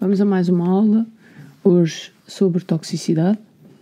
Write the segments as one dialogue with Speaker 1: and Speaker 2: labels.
Speaker 1: Vamos a mais uma aula, hoje sobre toxicidade.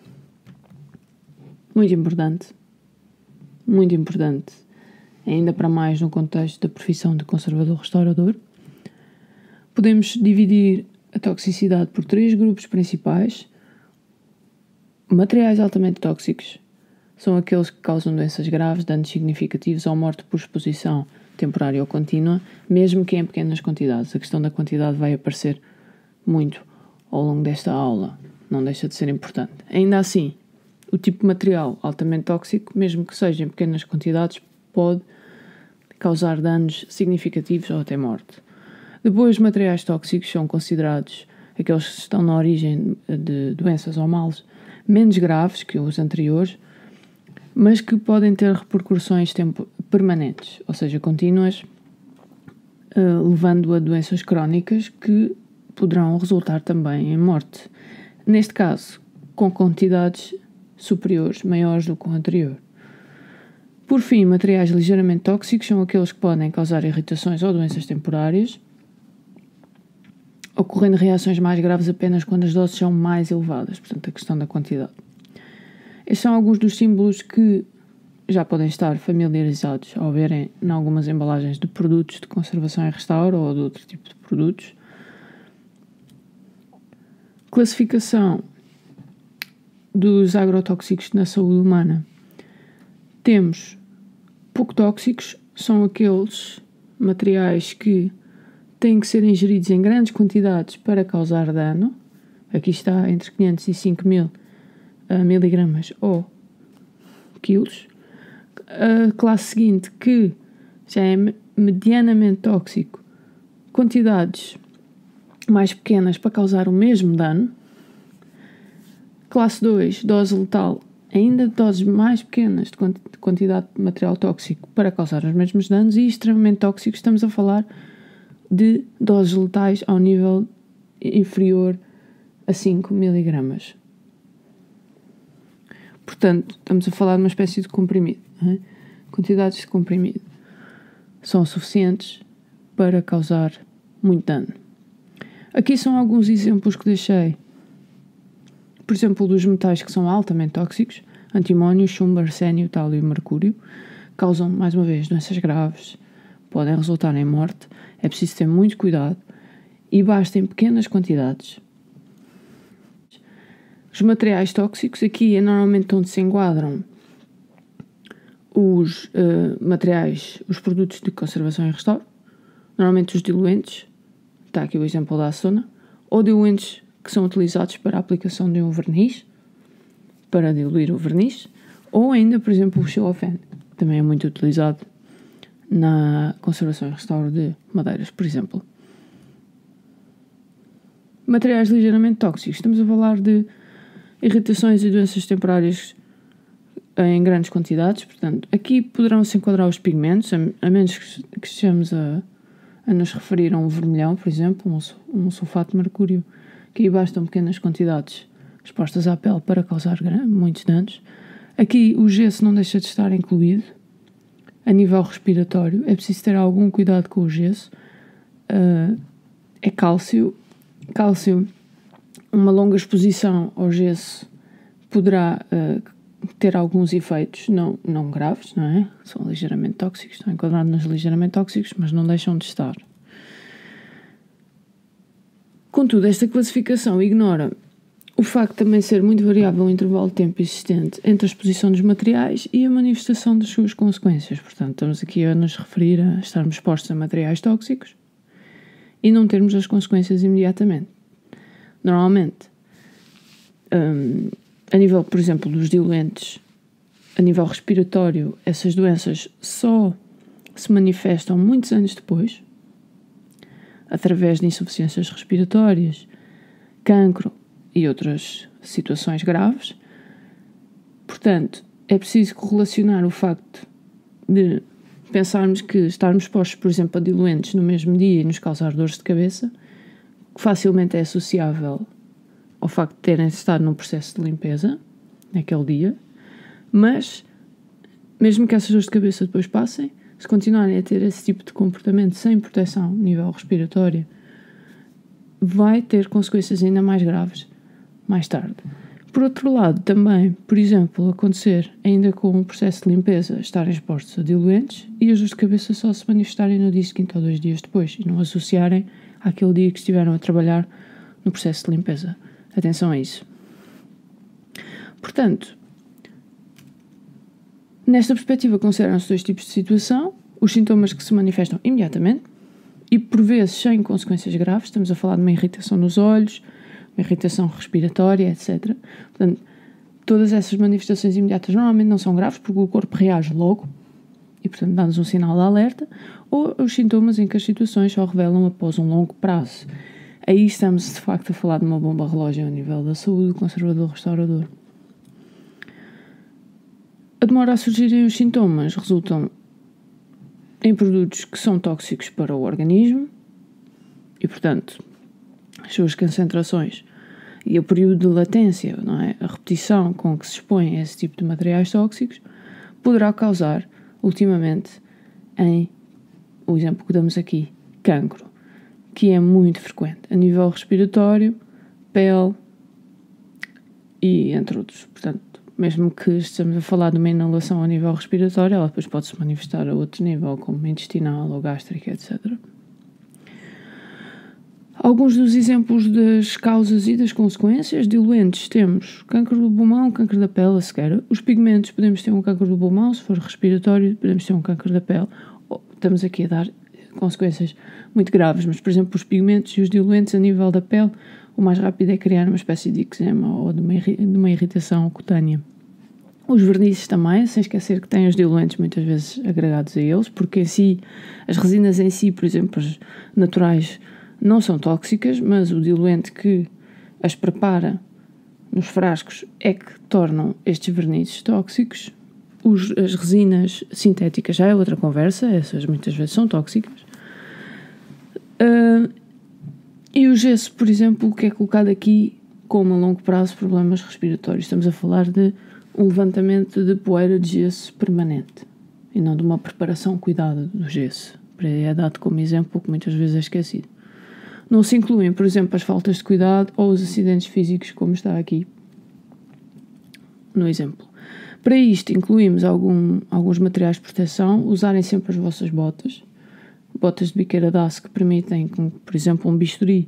Speaker 1: Muito importante, ainda para mais no contexto da profissão de conservador-restaurador. Podemos dividir a toxicidade por 3 grupos principais. Materiais altamente tóxicos são aqueles que causam doenças graves, danos significativos ou morte por exposição temporária ou contínua, mesmo que em pequenas quantidades. A questão da quantidade vai aparecer muito ao longo desta aula, não deixa de ser importante. Ainda assim, o tipo de material altamente tóxico, mesmo que seja em pequenas quantidades, pode causar danos significativos ou até morte. Depois, materiais tóxicos são considerados aqueles que estão na origem de doenças ou males menos graves que os anteriores, mas que podem ter repercussões permanentes, ou seja, contínuas, levando a doenças crónicas que poderão resultar também em morte. Neste caso, com quantidades superiores, maiores do que o anterior. Por fim, materiais ligeiramente tóxicos são aqueles que podem causar irritações ou doenças temporárias, ocorrendo reações mais graves apenas quando as doses são mais elevadas, portanto, a questão da quantidade. Estes são alguns dos símbolos que já podem estar familiarizados ao verem em algumas embalagens de produtos de conservação e restauro ou de outro tipo de produtos. Classificação dos agrotóxicos na saúde humana. Temos pouco tóxicos, são aqueles materiais que têm que ser ingeridos em grandes quantidades para causar dano. Aqui está entre 500 e 5.000 miligramas ou quilos. A classe seguinte, que já é medianamente tóxico, quantidades mais pequenas para causar o mesmo dano. Classe 2, dose letal, ainda doses mais pequenas de quantidade de material tóxico para causar os mesmos danos. E extremamente tóxico, estamos a falar de doses letais ao nível inferior a 5 miligramas. Portanto, estamos a falar de uma espécie de comprimido. Não é? Quantidades de comprimido são suficientes para causar muito dano. Aqui são alguns exemplos que deixei. Por exemplo, dos metais que são altamente tóxicos: antimónio, chumbo, arsénio, tálio e mercúrio. Causam, mais uma vez, doenças graves, podem resultar em morte. É preciso ter muito cuidado e basta em pequenas quantidades. Os materiais tóxicos, aqui é normalmente onde se enquadram os materiais, os produtos de conservação e restauro, normalmente os diluentes, está aqui o exemplo da acetona, ou diluentes que são utilizados para a aplicação de um verniz, para diluir o verniz, ou ainda, por exemplo, o xilofene, também é muito utilizado na conservação e restauro de madeiras, por exemplo. Materiais ligeiramente tóxicos, estamos a falar de irritações e doenças temporárias em grandes quantidades. Portanto, aqui poderão-se enquadrar os pigmentos, a menos que estejamos a nos referir a um vermelhão, por exemplo, um sulfato de mercúrio, que aí bastam pequenas quantidades expostas à pele para causar muitos danos. Aqui o gesso não deixa de estar incluído. A nível respiratório, é preciso ter algum cuidado com o gesso. É cálcio. Cálcio, uma longa exposição ao gesso poderá ter alguns efeitos não graves, não é? São ligeiramente tóxicos, estão enquadrados nos ligeiramente tóxicos, mas não deixam de estar. Contudo, esta classificação ignora o facto de também ser muito variável o intervalo de tempo existente entre a exposição dos materiais e a manifestação das suas consequências. Portanto, estamos aqui a nos referir a estarmos expostos a materiais tóxicos e não termos as consequências imediatamente. Normalmente, a nível, por exemplo, dos diluentes, a nível respiratório, essas doenças só se manifestam muitos anos depois, através de insuficiências respiratórias, cancro e outras situações graves. Portanto, é preciso correlacionar o facto de pensarmos que estarmos expostos, por exemplo, a diluentes no mesmo dia e nos causar dores de cabeça, que facilmente é associável ao facto de terem estado num processo de limpeza naquele dia, mas mesmo que essas dores de cabeça depois passem, se continuarem a ter esse tipo de comportamento sem proteção a nível respiratório vai ter consequências ainda mais graves mais tarde. Por outro lado, também, por exemplo, acontecer ainda com um processo de limpeza, estarem expostos a diluentes e as dores de cabeça só se manifestarem no dia seguinte ou 2 dias depois e não associarem àquele dia que estiveram a trabalhar no processo de limpeza. Atenção a isso. Portanto, nesta perspectiva consideram-se 2 tipos de situação: os sintomas que se manifestam imediatamente e por vezes sem consequências graves. Estamos a falar de uma irritação nos olhos, uma irritação respiratória, etc. Portanto, todas essas manifestações imediatas normalmente não são graves porque o corpo reage logo e, portanto, dá-nos um sinal de alerta, ou os sintomas em que as situações só revelam após um longo prazo. Aí estamos, de facto, a falar de uma bomba relógio ao nível da saúde, conservador-restaurador. A demora a surgirem os sintomas resultam em produtos que são tóxicos para o organismo e, portanto, as suas concentrações e o período de latência, não é? A repetição com que se expõe a esse tipo de materiais tóxicos poderá causar, ultimamente, o exemplo que damos aqui, cancro, que é muito frequente a nível respiratório, pele e entre outros. Portanto, mesmo que estejamos a falar de uma inalação a nível respiratório, ela depois pode-se manifestar a outro nível, como intestinal ou gástrica, etc. Alguns dos exemplos das causas e das consequências: diluentes, temos câncer do pulmão, câncer da pele, a cegueira. Os pigmentos, podemos ter um câncer do pulmão, se for respiratório, podemos ter um câncer da pele. Estamos aqui a dar consequências muito graves, mas, por exemplo, os pigmentos e os diluentes a nível da pele, o mais rápido é criar uma espécie de eczema ou de uma irritação cutânea. Os vernizes também, sem esquecer que têm os diluentes muitas vezes agregados a eles, porque em si, as resinas em si, por exemplo, as naturais, não são tóxicas, mas o diluente que as prepara nos frascos é que tornam estes vernizes tóxicos. As resinas sintéticas já é outra conversa, essas muitas vezes são tóxicas. E o gesso, por exemplo, que é colocado aqui como a longo prazo problemas respiratórios. Estamos a falar de um levantamento de poeira de gesso permanente e não de uma preparação cuidada do gesso. É dado como exemplo que muitas vezes é esquecido. Não se incluem, por exemplo, as faltas de cuidado ou os acidentes físicos, como está aqui no exemplo. Para isto, incluímos alguns materiais de proteção. Usarem sempre as vossas botas de biqueira de aço, que permitem que, por exemplo, um bisturi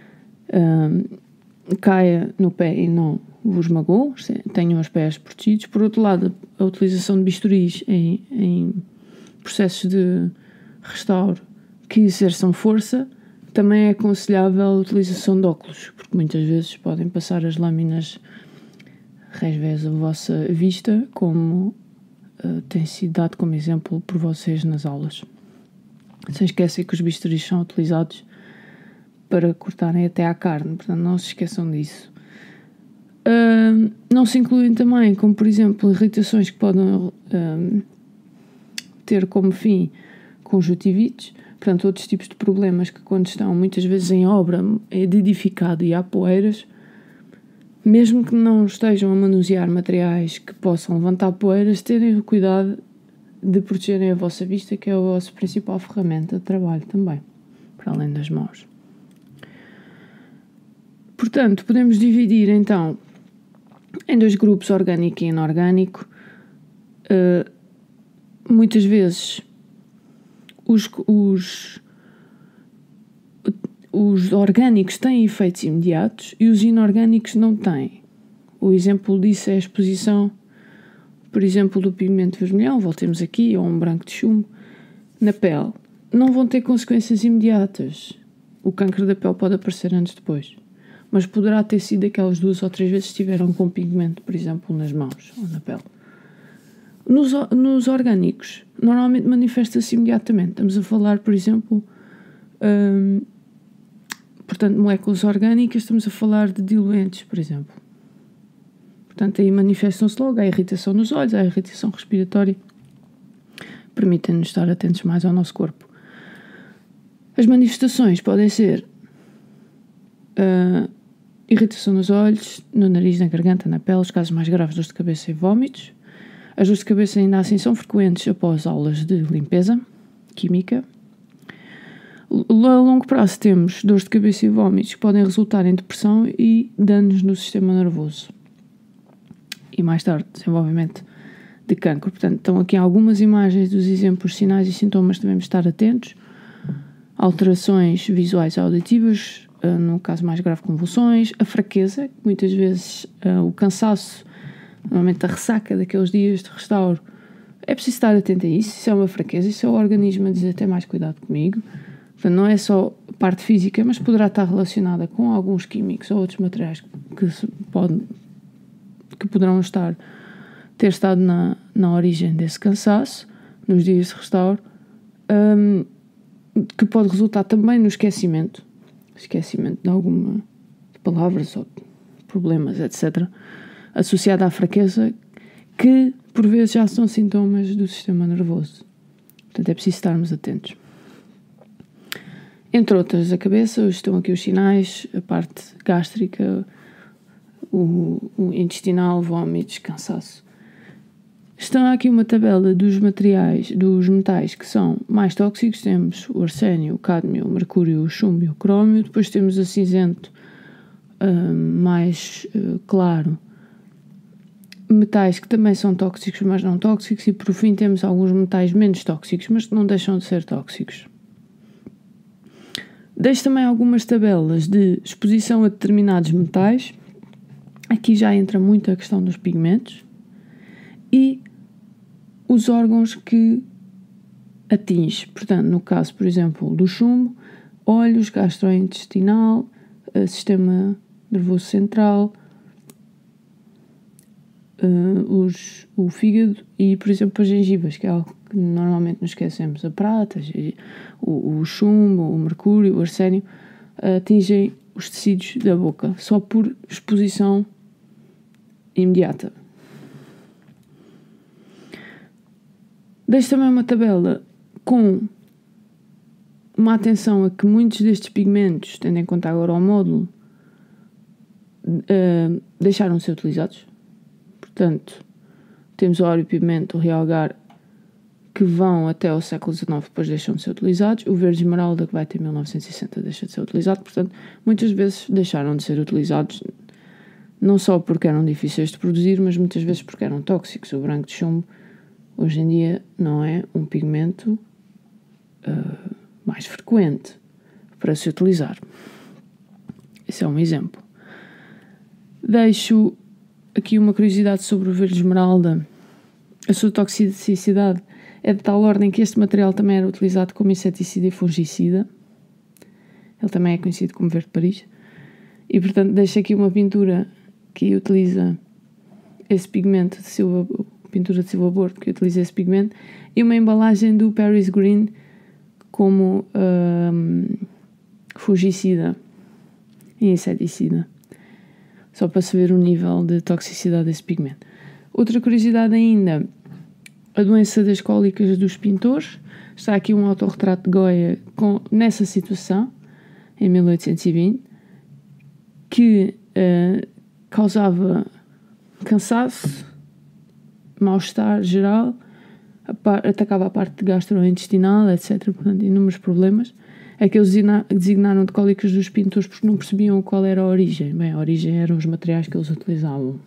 Speaker 1: caia no pé e não vos magoe, tenham os pés protegidos. Por outro lado, a utilização de bisturis em processos de restauro que exerçam força, também é aconselhável a utilização de óculos, porque muitas vezes podem passar as lâminas résveis à vossa vista, como tem sido dado como exemplo por vocês nas aulas. Sem esquecer que os bisturis são utilizados para cortarem até à carne, portanto não se esqueçam disso. Não se incluem também, como por exemplo, irritações que podem ter como fim conjuntivites, portanto outros tipos de problemas que, quando estão muitas vezes em obra de edificado e há poeiras, mesmo que não estejam a manusear materiais que possam levantar poeiras, terem o cuidado de protegerem a vossa vista, que é a vossa principal ferramenta de trabalho também, para além das mãos. Portanto, podemos dividir então em 2 grupos, orgânico e inorgânico. Muitas vezes os orgânicos têm efeitos imediatos e os inorgânicos não têm. O exemplo disso é a exposição, por exemplo, do pigmento vermelhão, voltemos aqui, ou um branco de chumbo, na pele. Não vão ter consequências imediatas. O câncer da pele pode aparecer antes ou depois, mas poderá ter sido aquelas 2 ou 3 vezes que estiveram com pigmento, por exemplo, nas mãos ou na pele. Nos orgânicos, normalmente manifesta-se imediatamente. Estamos a falar, por exemplo, portanto, moléculas orgânicas, estamos a falar de diluentes, por exemplo. Portanto, aí manifestam-se logo a irritação nos olhos, a irritação respiratória. Permitem-nos estar atentos mais ao nosso corpo. As manifestações podem ser irritação nos olhos, no nariz, na garganta, na pele, os casos mais graves, dores de cabeça e vômitos. As dores de cabeça ainda assim são frequentes após aulas de limpeza química. A longo prazo temos dores de cabeça e vômitos que podem resultar em depressão e danos no sistema nervoso. E mais tarde, desenvolvimento de cancro. Portanto, estão aqui algumas imagens dos exemplos, sinais e sintomas que devemos estar atentos. Alterações visuais e auditivas, no caso mais grave, convulsões. A fraqueza, muitas vezes o cansaço, normalmente a ressaca daqueles dias de restauro. É preciso estar atento a isso. Isso é uma fraqueza, isso é o organismo a dizer: tem mais cuidado comigo. Portanto, não é só a parte física, mas poderá estar relacionada com alguns químicos ou outros materiais que poderão ter estado na origem desse cansaço, nos dias de restauro, que pode resultar também no esquecimento de alguma palavras ou problemas, etc., associado à fraqueza, que por vezes já são sintomas do sistema nervoso. Portanto, é preciso estarmos atentos. Entre outras, a cabeça, estão aqui os sinais, a parte gástrica, o intestinal, vômitos, cansaço. Está aqui uma tabela dos metais que são mais tóxicos. Temos o arsénio, o cádmio, o mercúrio, o chumbo e o crómio. Depois temos o cinzento mais claro. Metais que também são tóxicos, mas não tóxicos. E por fim temos alguns metais menos tóxicos, mas que não deixam de ser tóxicos. Deixo também algumas tabelas de exposição a determinados metais. Aqui já entra muito a questão dos pigmentos. E os órgãos que atinge. Portanto, no caso, por exemplo, do chumbo, olhos, gastrointestinal, sistema nervoso central, o fígado e, por exemplo, as gengivas, que é algo que normalmente nos esquecemos. A prata, o chumbo, o mercúrio, o arsénio, atingem os tecidos da boca, só por exposição imediata. Deixo também uma tabela com uma atenção a que muitos destes pigmentos, tendo em conta agora o módulo, deixaram de ser utilizados. Portanto, temos o óleo, pigmento, o realgar, que vão até ao século XIX, depois deixam de ser utilizados. O verde esmeralda, que vai até 1960, deixa de ser utilizado. Portanto, muitas vezes deixaram de ser utilizados, não só porque eram difíceis de produzir, mas muitas vezes porque eram tóxicos. O branco de chumbo, hoje em dia, não é um pigmento mais frequente para se utilizar. Esse é um exemplo. Deixo aqui uma curiosidade sobre o verde esmeralda. A sua toxicidade é de tal ordem que este material também era utilizado como inseticida e fungicida. Ele também é conhecido como verde de Paris. E, portanto, deixo aqui uma pintura que utiliza esse pigmento pintura de Silva Bordo, que utiliza esse pigmento, e uma embalagem do Paris Green como fungicida e inseticida, só para se ver o nível de toxicidade desse pigmento. Outra curiosidade ainda, a doença das cólicas dos pintores. Está aqui um autorretrato de Goya nessa situação, em 1820, que causava cansaço, mal-estar geral, atacava a parte gastrointestinal, etc. Portanto, inúmeros problemas. É que eles designaram de cólicas dos pintores porque não percebiam qual era a origem. Bem, a origem eram os materiais que eles utilizavam.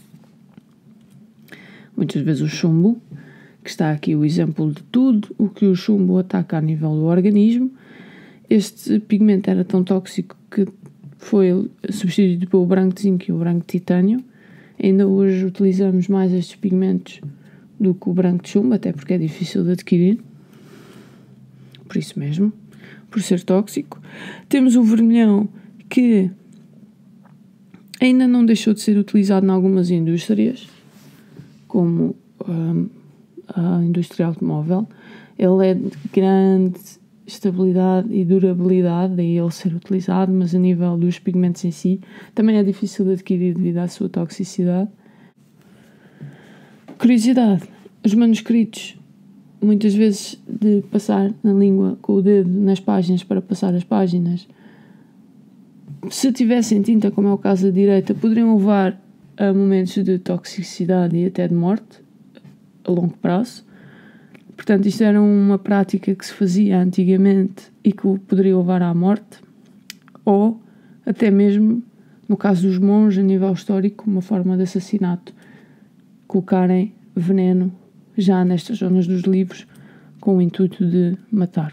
Speaker 1: Muitas vezes o chumbo, que está aqui o exemplo de tudo o que o chumbo ataca a nível do organismo. Este pigmento era tão tóxico que foi substituído pelo branco de zinco e o branco de titânio. Ainda hoje utilizamos mais estes pigmentos do que o branco de chumbo, até porque é difícil de adquirir. Por isso mesmo, por ser tóxico. Temos o vermelhão, que ainda não deixou de ser utilizado em algumas indústrias, como a indústria automóvel. Ele é de grande estabilidade e durabilidade, daí ele ser utilizado, mas a nível dos pigmentos em si também é difícil de adquirir devido à sua toxicidade. Curiosidade, os manuscritos, muitas vezes de passar na língua com o dedo nas páginas para passar as páginas, se tivessem tinta, como é o caso da direita, poderiam levar a momentos de toxicidade e até de morte a longo prazo. Portanto, isto era uma prática que se fazia antigamente e que poderia levar à morte, ou até mesmo, no caso dos monges, a nível histórico, uma forma de assassinato, colocarem veneno já nestas zonas dos livros com o intuito de matar.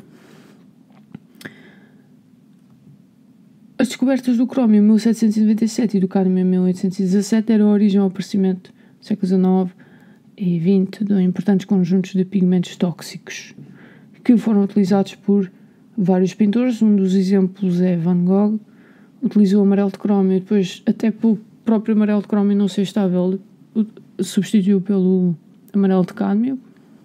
Speaker 1: As descobertas do crómio em 1797 e do cádmio em 1817 deram origem ao aparecimento no século XIX e XX de importantes conjuntos de pigmentos tóxicos que foram utilizados por vários pintores. Um dos exemplos é Van Gogh, utilizou o amarelo de crómio e depois, até pelo próprio amarelo de crómio não ser estável, substituiu pelo amarelo de cádmio.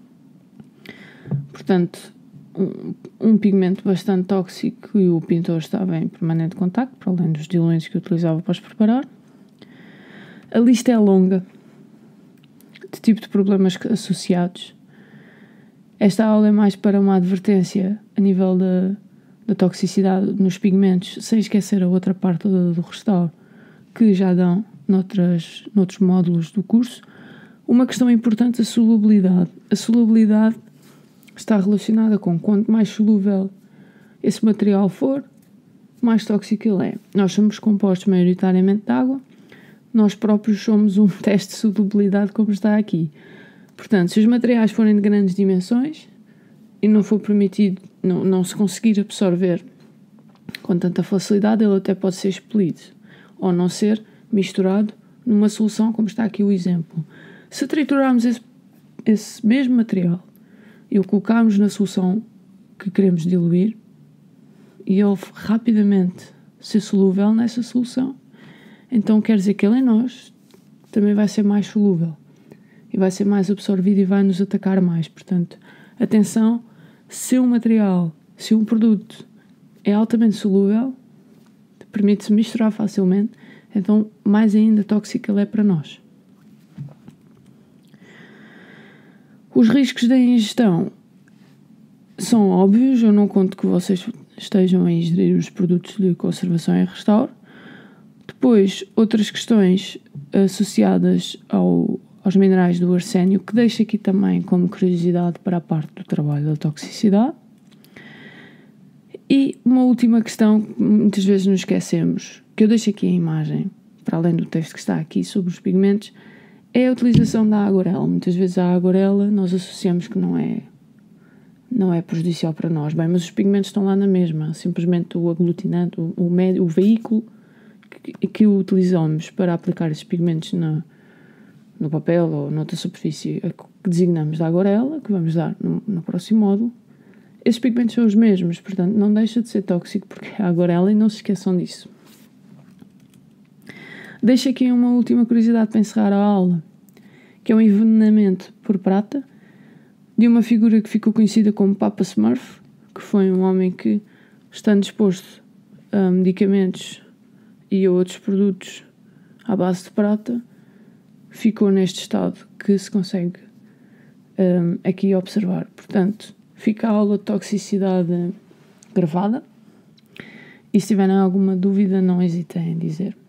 Speaker 1: Portanto, um pigmento bastante tóxico, e o pintor estava em permanente contacto, para além dos diluentes que utilizava para os preparar. A lista é longa de tipo de problemas associados. Esta aula é mais para uma advertência a nível da toxicidade nos pigmentos, sem esquecer a outra parte do restauro que já dão noutros módulos do curso. Uma questão importante, a solubilidade. A solubilidade está relacionada com quanto mais solúvel esse material for, mais tóxico ele é. Nós somos compostos maioritariamente de água, nós próprios somos um teste de solubilidade, como está aqui. Portanto, se os materiais forem de grandes dimensões e não for permitido, não se conseguir absorver com tanta facilidade, ele até pode ser expelido ou não ser misturado numa solução, como está aqui o exemplo. Se triturarmos esse mesmo material e o colocarmos na solução que queremos diluir e ele rapidamente ser solúvel nessa solução, então quer dizer que ele em nós também vai ser mais solúvel e vai ser mais absorvido e vai nos atacar mais. Portanto, atenção, se um produto é altamente solúvel, permite-se misturar facilmente, então mais ainda tóxico ele é para nós. Os riscos da ingestão são óbvios, eu não conto que vocês estejam a ingerir os produtos de conservação e restauro. Depois, outras questões associadas aos minerais do arsénio, que deixo aqui também como curiosidade para a parte do trabalho da toxicidade. E uma última questão que muitas vezes nos esquecemos, que eu deixo aqui a imagem, para além do texto que está aqui sobre os pigmentos, é a utilização da aguarela. Muitas vezes a aguarela nós associamos que não é prejudicial para nós. Bem, mas os pigmentos estão lá na mesma. Simplesmente o aglutinante, o veículo que utilizamos para aplicar esses pigmentos no papel ou noutra superfície que designamos da aguarela, que vamos dar no próximo módulo, esses pigmentos são os mesmos. Portanto, não deixa de ser tóxico porque é a aguarela, e não se esqueçam disso. Deixo aqui uma última curiosidade para encerrar a aula, que é o envenenamento por prata de uma figura que ficou conhecida como Papa Smurf, que foi um homem que, estando exposto a medicamentos e a outros produtos à base de prata, ficou neste estado que se consegue aqui observar. Portanto, fica a aula de toxicidade gravada, e se tiverem alguma dúvida, não hesitem em dizer.